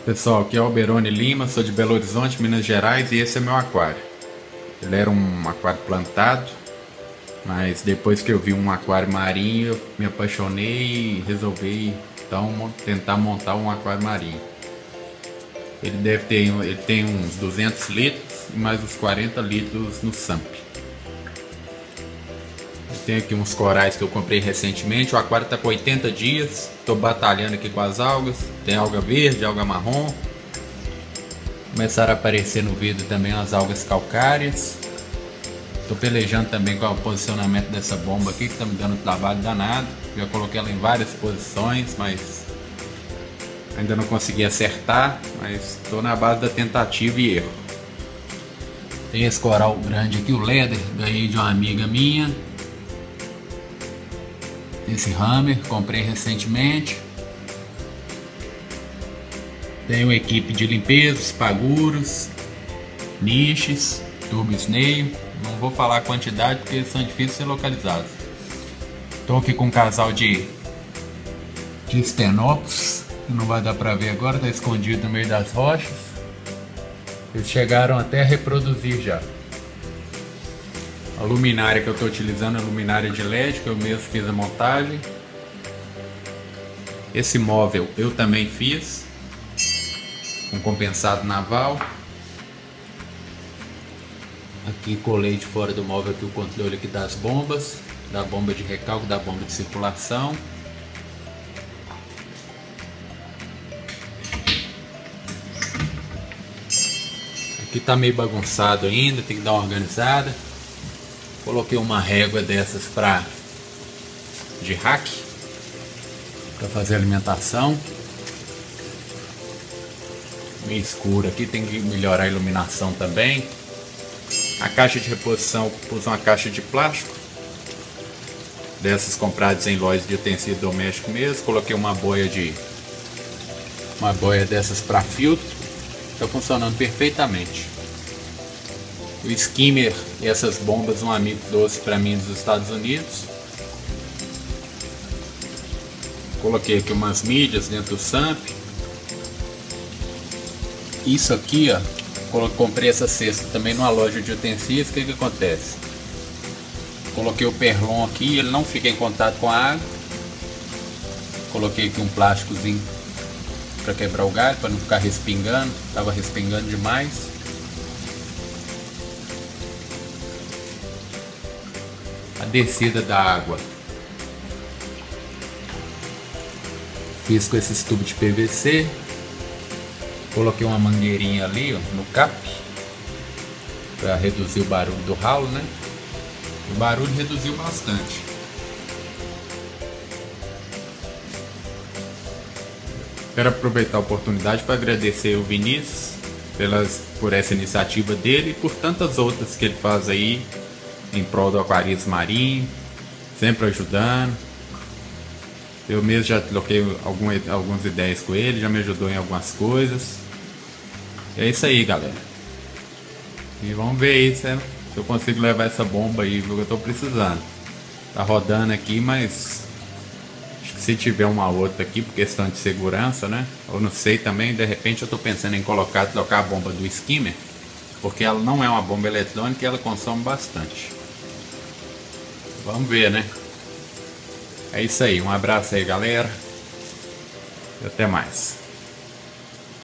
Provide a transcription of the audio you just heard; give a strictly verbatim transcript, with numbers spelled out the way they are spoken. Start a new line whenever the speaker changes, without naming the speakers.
Pessoal, aqui é o Alberone Lima, sou de Belo Horizonte, Minas Gerais, e esse é meu aquário. Ele era um aquário plantado, mas depois que eu vi um aquário marinho, eu me apaixonei e resolvi então tentar montar um aquário marinho. Ele deve ter, ele tem uns duzentos litros e mais uns quarenta litros no S A M P. Tem aqui uns corais que eu comprei recentemente. O aquário está com oitenta dias. Estou batalhando aqui com as algas. Tem alga verde, alga marrom. Começaram a aparecer no vidro também as algas calcárias. Estou pelejando também com o posicionamento dessa bomba aqui, que está me dando trabalho danado. Já coloquei ela em várias posições, mas ainda não consegui acertar. Mas estou na base da tentativa e erro. Tem esse coral grande aqui, o Leather, ganhei de uma amiga minha. Esse hammer, comprei recentemente. Tenho equipe de limpeza, espaguros, niches, turbo snail. Não vou falar a quantidade porque eles são difíceis de ser localizados. Estou aqui com um casal de, de estenopos, que não vai dar para ver agora, está escondido no meio das rochas. Eles chegaram até a reproduzir já. A luminária que eu estou utilizando é a luminária de L E D, que eu mesmo fiz a montagem. Esse móvel eu também fiz, com compensado naval. Aqui colei de fora do móvel aqui o controle aqui das bombas, da bomba de recalque, da bomba de circulação. Aqui tá meio bagunçado ainda, tem que dar uma organizada. Coloquei uma régua dessas para de rack para fazer alimentação. Meio escuro aqui, tem que melhorar a iluminação também. A caixa de reposição, pus uma caixa de plástico dessas compradas em lojas de utensílio doméstico mesmo. Coloquei uma boia de uma boia dessas para filtro. Está funcionando perfeitamente. O skimmer e essas bombas um amigo trouxe para mim dos Estados Unidos. Coloquei aqui umas mídias dentro do S A M P. Isso aqui, ó, comprei essa cesta também numa loja de utensílios. O que que acontece? Coloquei o perlon aqui, ele não fica em contato com a água. Coloquei aqui um plásticozinho para quebrar o galho, para não ficar respingando. Estava respingando demais. A descida da água fiz com esses tubos de P V C. Coloquei uma mangueirinha ali, ó, no cap para reduzir o barulho do ralo, né? O barulho reduziu bastante. Quero aproveitar a oportunidade para agradecer o Vinícius pelas, por essa iniciativa dele e por tantas outras que ele faz aí em prol do aquarismo marinho, sempre ajudando. Eu mesmo já troquei algumas, algumas ideias com ele, já me ajudou em algumas coisas. É isso aí, galera. E vamos ver aí se eu consigo levar essa bomba aí, que eu tô precisando. Tá rodando aqui, mas acho que se tiver uma outra aqui, por questão de segurança, né? Eu não sei também, de repente eu tô pensando em colocar, trocar a bomba do skimmer, porque ela não é uma bomba eletrônica e ela consome bastante. Vamos ver, né? É isso aí, um abraço aí, galera, e até mais.